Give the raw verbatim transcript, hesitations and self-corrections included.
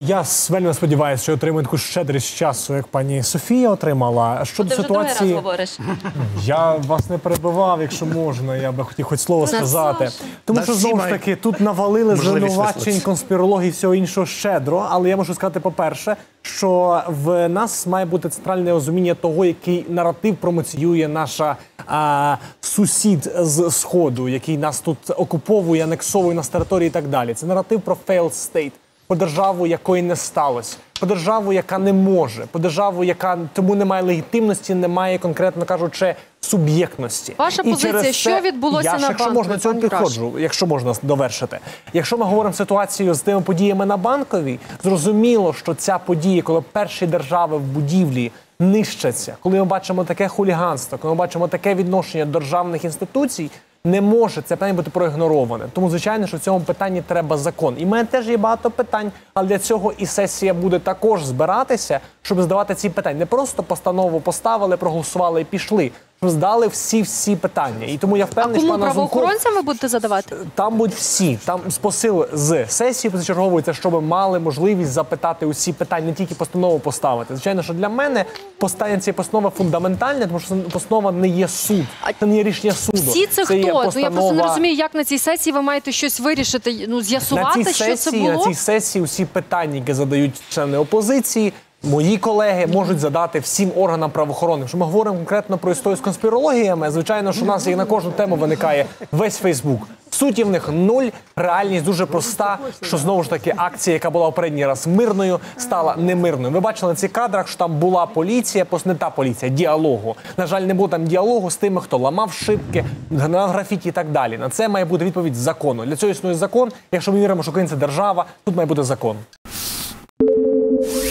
Я вельми сподіваюся, що отримаю таку щедрість часу, як пані Софія отримала. Щодо Ти вже ситуації, другий раз говориш. я вас не перебивав, якщо можна, я би хотів хоч слово сказати. Тому що, знову ж таки, тут навалили звинувачень, конспірології і всього іншого щедро, але я можу сказати, по-перше, що в нас має бути центральне розуміння того, який наратив промоціює наша а, сусід з Сходу, який нас тут окуповує, анексовує нас території і так далі. Це наратив про failed state. По державу, якої не сталося, по державу, яка не може, по державу, яка тому не має легітимності, не має, конкретно кажучи, суб'єктності. Ваша І позиція, це, що відбулося я на ж, якщо Банковій, можна, цього пані Раш? підходжу, якщо можна довершити. Якщо ми говоримо ситуацію з тими подіями на Банковій, зрозуміло, що ця подія, коли перші держави в будівлі нищаться, коли ми бачимо таке хуліганство, коли ми бачимо таке відношення до державних інституцій, не може це питання бути проігнороване. Тому, звичайно, що в цьому питанні треба закон. І в мене теж є багато питань, але для цього і сесія буде також збиратися, щоб задавати ці питання. Не просто постанову поставили, проголосували і пішли, щоб здали всі-всі питання. І тому я впевнений, А що кому, пан Разумков... правоохоронцям ви будете задавати? Там будуть всі. Там з посил з сесії позачергової, це щоб мали можливість запитати усі питання, не тільки постанову поставити. Звичайно, що для мене постання цієї постанови фундаментальне, тому що постанова не є суд. Це не є рішення суду. Всі це, це хто? постанова... Ну, я просто не розумію, як на цій сесії ви маєте щось вирішити, ну, з'ясувати, на цій що сесії, це було? На цій сесії усі питання, які задають члени опозиції, мої колеги можуть задати всім органам правоохоронним. Якщо ми говоримо конкретно про історію з конспірологіями, звичайно, що у нас як на кожну тему виникає весь Фейсбук. В суті в них нуль, реальність дуже проста, що знову ж таки акція, яка була попередній раз мирною, стала немирною. Ви бачили на цих кадрах, що там була поліція, просто не та поліція, діалогу. На жаль, не було там діалогу з тими, хто ламав шибки, на графіті і так далі. На це має бути відповідь закону. Для цього існує закон. Якщо ми віримо, що Україна – це держава, тут має бути закон.